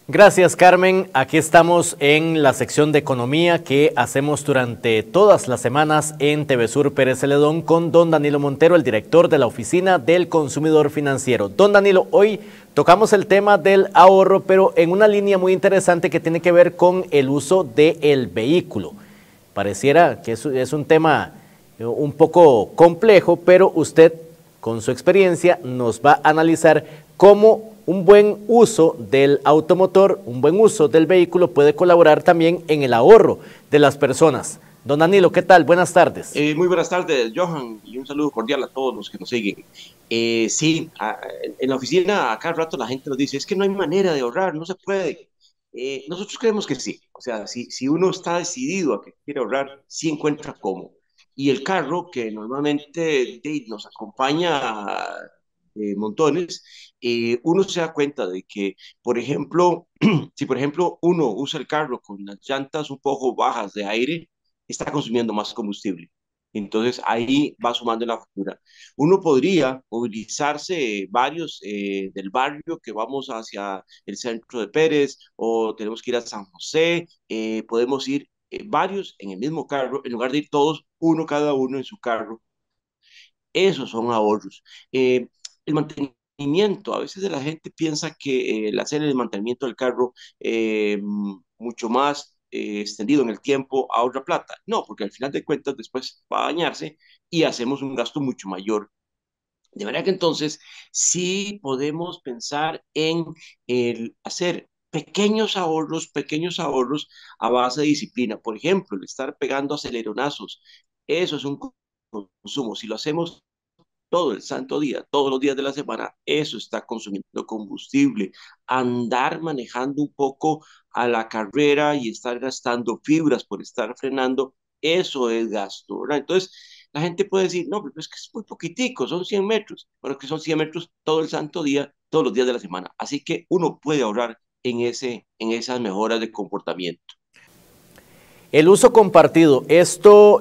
Gracias, Carmen. Aquí estamos en la sección de economía que hacemos durante todas las semanas en TV Sur Pérez Celedón con don Danilo Montero, el director de la Oficina del Consumidor Financiero. Don Danilo, hoy tocamos el tema del ahorro, pero en una línea muy interesante que tiene que ver con el uso del vehículo. Pareciera que es un tema un poco complejo, pero usted, con su experiencia, nos va a analizar cómo un buen uso del automotor, un buen uso del vehículo puede colaborar también en el ahorro de las personas. Don Danilo, ¿qué tal? Buenas tardes. Muy buenas tardes, Johan, y un saludo cordial a todos los que nos siguen. Sí, en la oficina a cada rato la gente nos dice, es que no hay manera de ahorrar, no se puede. Nosotros creemos que sí, o sea, si uno está decidido a que quiere ahorrar, sí encuentra cómo. Y el carro, que normalmente nos acompaña montones, uno se da cuenta de que, por ejemplo, si por ejemplo uno usa el carro con las llantas un poco bajas de aire, está consumiendo más combustible. Entonces ahí va sumando la factura. Uno podría movilizarse varios del barrio que vamos hacia el centro de Pérez o tenemos que ir a San José, podemos ir varios en el mismo carro en lugar de ir todos, uno cada uno en su carro. Esos son ahorros. El mantenimiento, a veces la gente piensa que el hacer el mantenimiento del carro mucho más extendido en el tiempo ahorra plata. No, porque al final de cuentas después va a dañarse y hacemos un gasto mucho mayor. De manera que entonces sí podemos pensar en el hacer pequeños ahorros a base de disciplina. Por ejemplo, el estar pegando aceleronazos, eso es un consumo. Si lo hacemos todo el santo día, todos los días de la semana, eso está consumiendo combustible. Andar manejando un poco a la carrera y estar gastando fibras por estar frenando, eso es gasto, ¿verdad? Entonces, la gente puede decir, no, pero es que es muy poquitico, son 100 metros, pero que son 100 metros todo el santo día, todos los días de la semana. Así que uno puede ahorrar en esas mejoras de comportamiento. El uso compartido, esto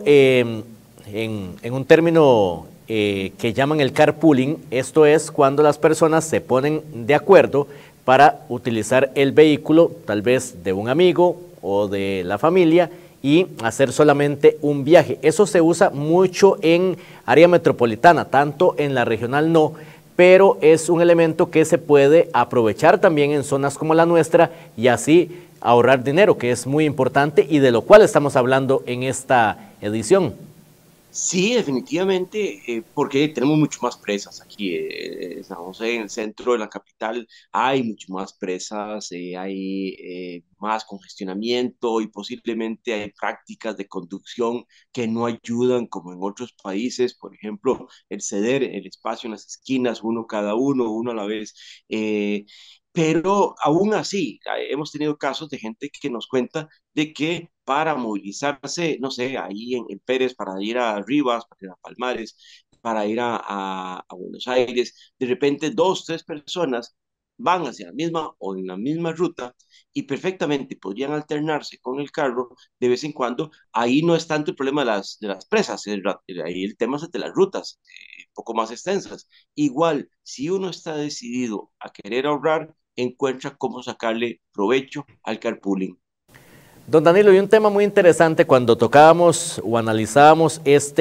en un término que llaman el carpooling, esto es cuando las personas se ponen de acuerdo para utilizar el vehículo, tal vez de un amigo o de la familia, y hacer solamente un viaje. Eso se usa mucho en área metropolitana, tanto en la regional no, pero es un elemento que se puede aprovechar también en zonas como la nuestra y así ahorrar dinero, que es muy importante y de lo cual estamos hablando en esta edición. Sí, definitivamente, porque tenemos mucho más presas aquí. San José, en el centro de la capital, hay mucho más presas, hay más congestionamiento y posiblemente hay prácticas de conducción que no ayudan como en otros países. Por ejemplo, el ceder el espacio en las esquinas, uno a la vez. Pero aún así, hemos tenido casos de gente que nos cuenta de que para movilizarse, no sé, ahí en Pérez, para ir a Rivas, para ir a Palmares, para ir a Buenos Aires, de repente dos, tres personas van hacia la misma o en la misma ruta y perfectamente podrían alternarse con el carro de vez en cuando. Ahí no es tanto el problema de las presas, ahí el tema es de las rutas, un poco más extensas. Igual, si uno está decidido a querer ahorrar, encuentra cómo sacarle provecho al carpooling. Don Danilo, y un tema muy interesante cuando tocábamos o analizábamos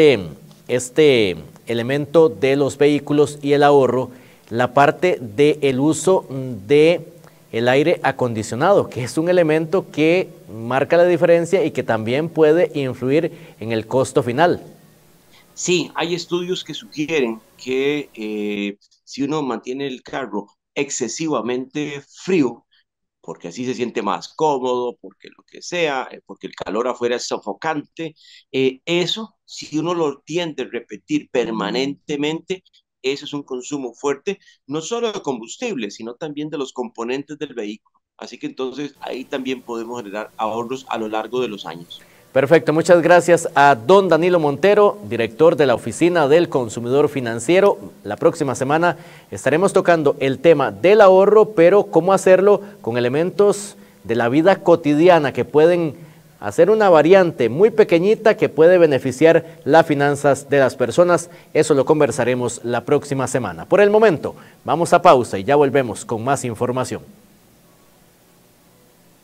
este elemento de los vehículos y el ahorro, la parte del uso de el aire acondicionado, que es un elemento que marca la diferencia y que también puede influir en el costo final. Sí, hay estudios que sugieren que si uno mantiene el carro excesivamente frío, porque así se siente más cómodo, porque lo que sea, porque el calor afuera es sofocante. Eso, si uno lo tiende a repetir permanentemente, eso es un consumo fuerte, no solo de combustible, sino también de los componentes del vehículo. Así que entonces ahí también podemos generar ahorros a lo largo de los años. Perfecto, muchas gracias a don Danilo Montero, director de la Oficina del Consumidor Financiero. La próxima semana estaremos tocando el tema del ahorro, pero cómo hacerlo con elementos de la vida cotidiana que pueden hacer una variante muy pequeñita que puede beneficiar las finanzas de las personas. Eso lo conversaremos la próxima semana. Por el momento, vamos a pausa y ya volvemos con más información.